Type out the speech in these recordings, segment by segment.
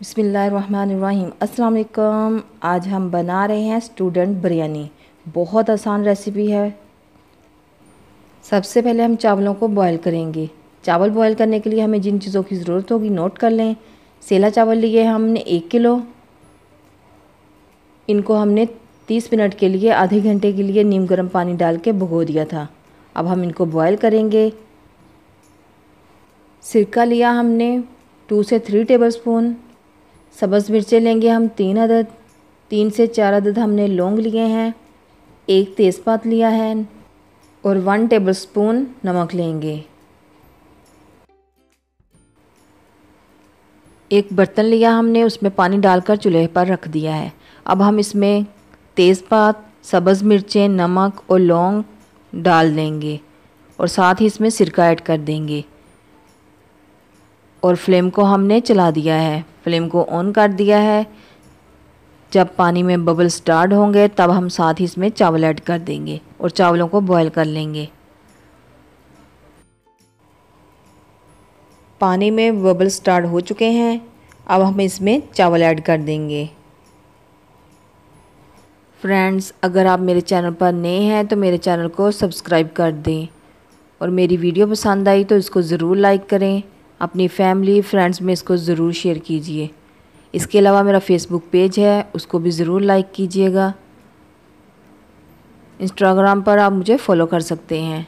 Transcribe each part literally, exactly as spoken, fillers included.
बिस्मिल्लाहिर्रहमानिर्रहीम। अस्सलाम वालेकुम। आज हम बना रहे हैं स्टूडेंट बिरयानी। बहुत आसान रेसिपी है। सबसे पहले हम चावलों को बॉईल करेंगे। चावल बॉईल करने के लिए हमें जिन चीज़ों की ज़रूरत होगी नोट कर लें। सेला चावल लिए हमने एक किलो। इनको हमने तीस मिनट के लिए आधे घंटे के लिए नीम गर्म पानी डाल के भिगो दिया था। अब हम इनको बॉईल करेंगे। सिरका लिया हमने टू से थ्री टेबलस्पून। सब्ज़ मिर्चें लेंगे हम तीन अदद। तीन से चार अदद हमने लौंग लिए हैं। एक तेज़पात लिया है और वन टेबलस्पून नमक लेंगे। एक बर्तन लिया हमने, उसमें पानी डालकर चूल्हे पर रख दिया है। अब हम इसमें तेज़पात, सब्ज़ मिर्चें, नमक और लौंग डाल देंगे और साथ ही इसमें सिरका ऐड कर देंगे और फ्लेम को हमने चला दिया है। फ्लेम को ऑन कर दिया है। जब पानी में बबल स्टार्ट होंगे तब हम साथ ही इसमें चावल ऐड कर देंगे और चावलों को बॉईल कर लेंगे। पानी में बबल स्टार्ट हो चुके हैं। अब हम इसमें चावल ऐड कर देंगे। फ्रेंड्स, अगर आप मेरे चैनल पर नए हैं तो मेरे चैनल को सब्सक्राइब कर दें और मेरी वीडियो पसंद आई तो इसको ज़रूर लाइक करें। अपनी फैमिली फ्रेंड्स में इसको ज़रूर शेयर कीजिए। इसके अलावा मेरा फेसबुक पेज है, उसको भी ज़रूर लाइक कीजिएगा। इंस्टाग्राम पर आप मुझे फ़ॉलो कर सकते हैं।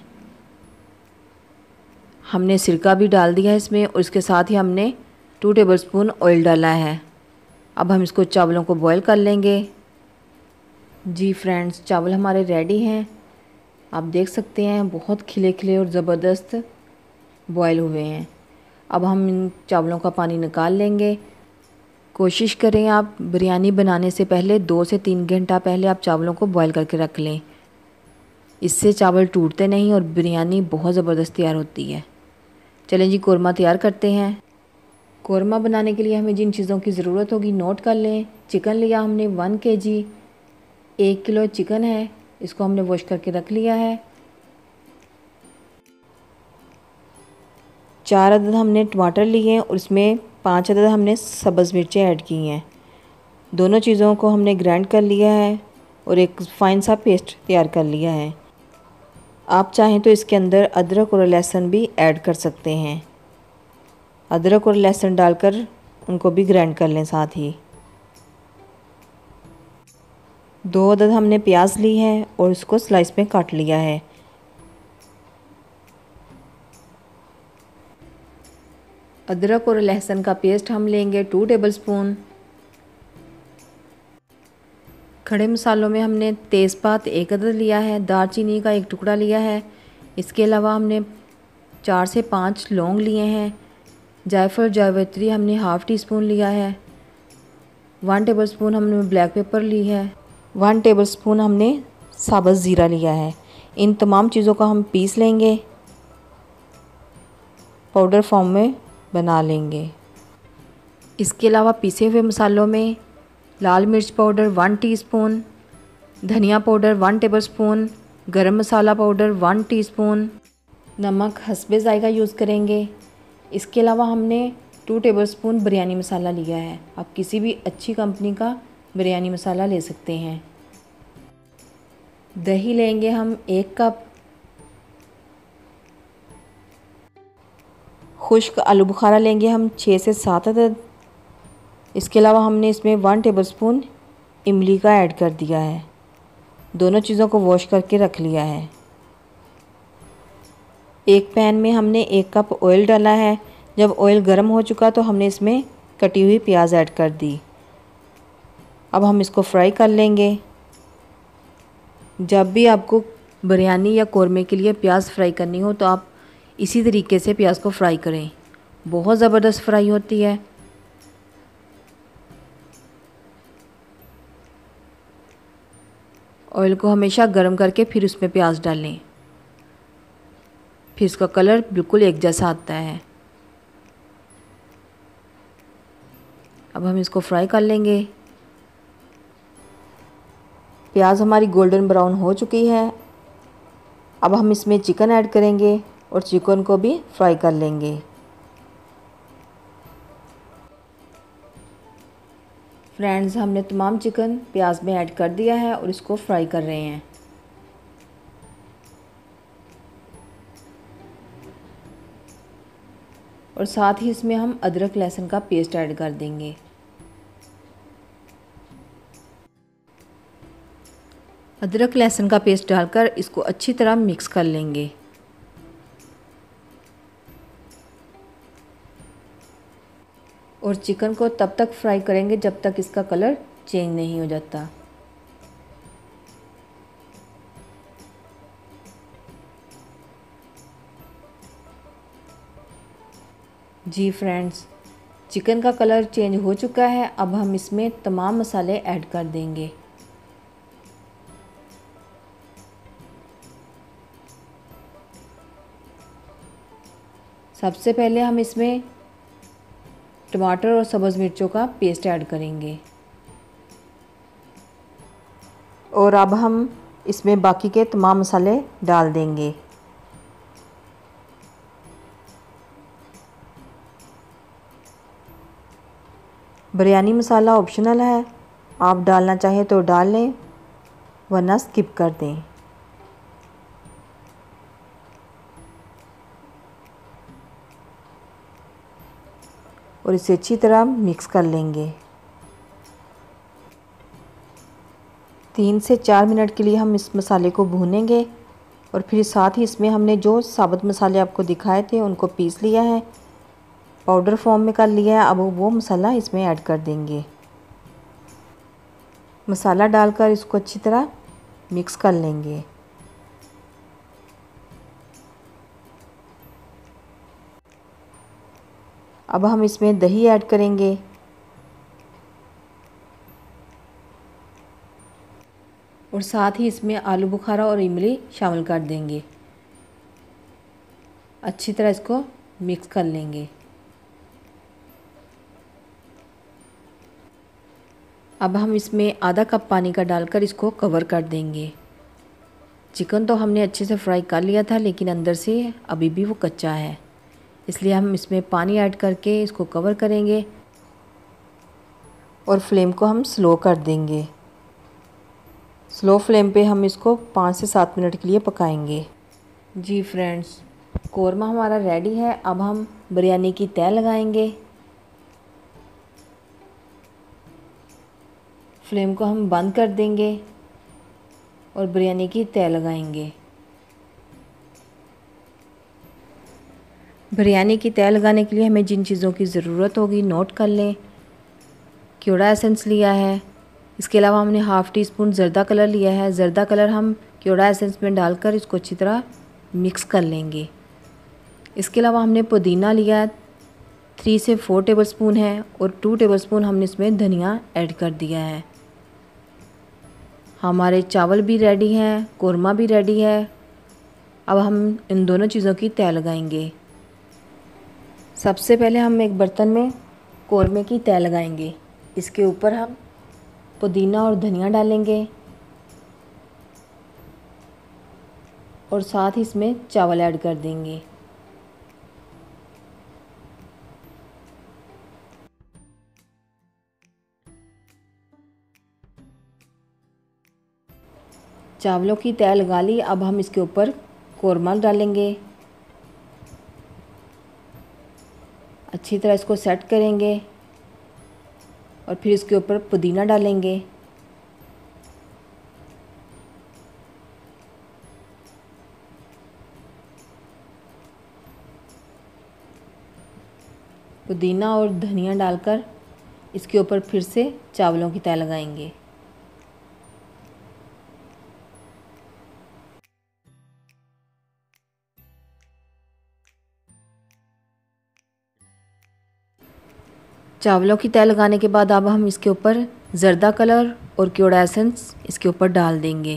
हमने सिरका भी डाल दिया है इसमें और इसके साथ ही हमने टू टेबलस्पून ऑयल डाला है। अब हम इसको चावलों को बॉईल कर लेंगे। जी फ्रेंड्स, चावल हमारे रेडी हैं। आप देख सकते हैं बहुत खिले खिले और ज़बरदस्त बॉईल हुए हैं। अब हम इन चावलों का पानी निकाल लेंगे। कोशिश करें आप बिरयानी बनाने से पहले दो से तीन घंटा पहले आप चावलों को बॉईल करके रख लें। इससे चावल टूटते नहीं और बिरयानी बहुत ज़बरदस्त तैयार होती है। चलें जी, कौरमा तैयार करते हैं। कौरमा बनाने के लिए हमें जिन चीज़ों की ज़रूरत होगी नोट कर लें। चिकन लिया हमने वन के जी। एक किलो चिकन है, इसको हमने वॉश करके रख लिया है। चार अदद हमने टमाटर लिए हैं और इसमें पाँच अदद हमने सब्ज़ मिर्चें ऐड की हैं। दोनों चीज़ों को हमने ग्राइंड कर लिया है और एक फ़ाइन सा पेस्ट तैयार कर लिया है। आप चाहें तो इसके अंदर अदरक और लहसुन भी ऐड कर सकते हैं। अदरक और लहसुन डालकर उनको भी ग्राइंड कर लें। साथ ही दो अदद हमने प्याज ली है और इसको स्लाइस में काट लिया है। अदरक और लहसुन का पेस्ट हम लेंगे टू टेबलस्पून। खड़े मसालों में हमने तेज़पात एक अदद लिया है, दालचीनी का एक टुकड़ा लिया है। इसके अलावा हमने चार से पाँच लौंग लिए हैं। जायफल जावित्री हमने हाफ़ टी स्पून लिया है। वन टेबलस्पून हमने ब्लैक पेपर ली है। वन टेबलस्पून हमने साबुत ज़ीरा लिया है। इन तमाम चीज़ों का हम पीस लेंगे, पाउडर फॉर्म में बना लेंगे। इसके अलावा पीसे हुए मसालों में लाल मिर्च पाउडर वन टीस्पून, धनिया powder one tablespoon, garam masala powder one teaspoon, नमक हस्बे ज़ायका यूज़ करेंगे। इसके अलावा हमने टू टेबलस्पून बिरयानी मसाला लिया है। आप किसी भी अच्छी कंपनी का बिरयानी मसाला ले सकते हैं। दही लेंगे हम एक कप। खुश्क आलू बुखारा लेंगे हम छः से सात अदद। इसके अलावा हमने इसमें वन टेबलस्पून इमली का ऐड कर दिया है। दोनों चीज़ों को वॉश करके रख लिया है। एक पैन में हमने एक कप ऑयल डाला है। जब ऑयल गर्म हो चुका तो हमने इसमें कटी हुई प्याज ऐड कर दी। अब हम इसको फ्राई कर लेंगे। जब भी आपको बिरयानी या कौरमे के लिए प्याज फ्राई करनी हो तो आप इसी तरीके से प्याज को फ्राई करें। बहुत ज़बरदस्त फ्राई होती है। ऑयल को हमेशा गर्म करके फिर उसमें प्याज डालें, फिर इसका कलर बिल्कुल एक जैसा आता है। अब हम इसको फ्राई कर लेंगे। प्याज हमारी गोल्डन ब्राउन हो चुकी है। अब हम इसमें चिकन ऐड करेंगे और चिकन को भी फ्राई कर लेंगे। फ्रेंड्स, हमने तमाम चिकन प्याज में ऐड कर दिया है और इसको फ्राई कर रहे हैं। और साथ ही इसमें हम अदरक लहसुन का पेस्ट ऐड कर देंगे। अदरक लहसुन का पेस्ट डालकर इसको अच्छी तरह मिक्स कर लेंगे। और चिकन को तब तक फ्राई करेंगे जब तक इसका कलर चेंज नहीं हो जाता। जी फ्रेंड्स, चिकन का कलर चेंज हो चुका है। अब हम इसमें तमाम मसाले ऐड कर देंगे। सबसे पहले हम इसमें टमाटर और सब्ज़ मिर्चों का पेस्ट ऐड करेंगे। और अब हम इसमें बाकी के तमाम मसाले डाल देंगे। बिरयानी मसाला ऑप्शनल है, आप डालना चाहें तो डाल लें वरना स्किप कर दें। और इसे अच्छी तरह मिक्स कर लेंगे। तीन से चार मिनट के लिए हम इस मसाले को भूनेंगे। और फिर साथ ही इसमें हमने जो साबुत मसाले आपको दिखाए थे उनको पीस लिया है, पाउडर फॉर्म में कर लिया है। अब वो मसाला इसमें ऐड कर देंगे। मसाला डालकर इसको अच्छी तरह मिक्स कर लेंगे। अब हम इसमें दही ऐड करेंगे। और साथ ही इसमें आलू बुखारा और इमली शामिल कर देंगे। अच्छी तरह इसको मिक्स कर लेंगे। अब हम इसमें आधा कप पानी का डालकर इसको कवर कर देंगे। चिकन तो हमने अच्छे से फ्राई कर लिया था, लेकिन अंदर से अभी भी वो कच्चा है, इसलिए हम इसमें पानी ऐड करके इसको कवर करेंगे। और फ्लेम को हम स्लो कर देंगे। स्लो फ्लेम पे हम इसको पाँच से सात मिनट के लिए पकाएंगे। जी फ्रेंड्स, कोरमा हमारा रेडी है। अब हम बिरयानी की तह लगाएंगे। फ्लेम को हम बंद कर देंगे और बिरयानी की तह लगाएंगे। बिरयानी की तह लगाने के लिए हमें जिन चीज़ों की ज़रूरत होगी नोट कर लें। क्योड़ा एसेंस लिया है, इसके अलावा हमने हाफ़ टी स्पून ज़र्दा कलर लिया है। ज़र्दा कलर हम क्योड़ा एसेंस में डालकर इसको अच्छी तरह मिक्स कर लेंगे। इसके अलावा हमने पुदीना लिया है, थ्री से फोर टेबलस्पून है। और टू टेबलस्पून हमने इसमें धनिया ऐड कर दिया है। हमारे चावल भी रेडी हैं, कोरमा भी रेडी है। अब हम इन दोनों चीज़ों की तह लगाएंगे। सबसे पहले हम एक बर्तन में कोरमे की तह लगाएंगे। इसके ऊपर हम पुदीना और धनिया डालेंगे और साथ ही इसमें चावल ऐड कर देंगे। चावलों की तह लगा ली। अब हम इसके ऊपर कोरमा डालेंगे। अच्छी तरह इसको सेट करेंगे और फिर इसके ऊपर पुदीना डालेंगे। पुदीना और धनिया डालकर इसके ऊपर फिर से चावलों की तह लगाएंगे। चावलों की तह लगाने के बाद अब हम इसके ऊपर ज़र्दा कलर और क्योड़ा एसेंस इसके ऊपर डाल देंगे।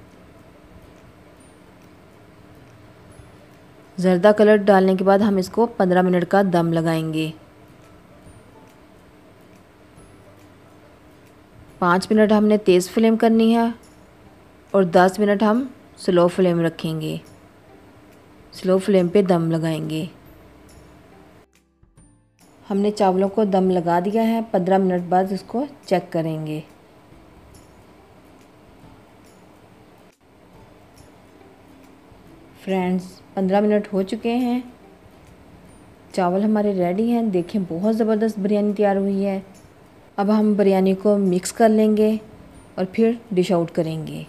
ज़र्दा कलर डालने के बाद हम इसको पंद्रह मिनट का दम लगाएंगे। पाँच मिनट हमने तेज़ फ्लेम करनी है और दस मिनट हम स्लो फ्लेम रखेंगे। स्लो फ्लेम पे दम लगाएंगे। हमने चावलों को दम लगा दिया है। पंद्रह मिनट बाद इसको चेक करेंगे। फ्रेंड्स, पंद्रह मिनट हो चुके हैं। चावल हमारे रेडी हैं। देखें, बहुत ज़बरदस्त बिरयानी तैयार हुई है। अब हम बिरयानी को मिक्स कर लेंगे और फिर डिश आउट करेंगे।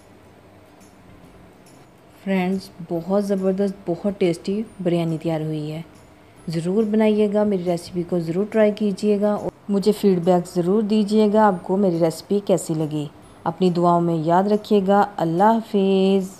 फ्रेंड्स, बहुत ज़बरदस्त, बहुत टेस्टी बिरयानी तैयार हुई है। ज़रूर बनाइएगा, मेरी रेसिपी को ज़रूर ट्राई कीजिएगा और मुझे फ़ीडबैक ज़रूर दीजिएगा आपको मेरी रेसिपी कैसी लगी। अपनी दुआओं में याद रखिएगा। अल्लाह हाफिज़।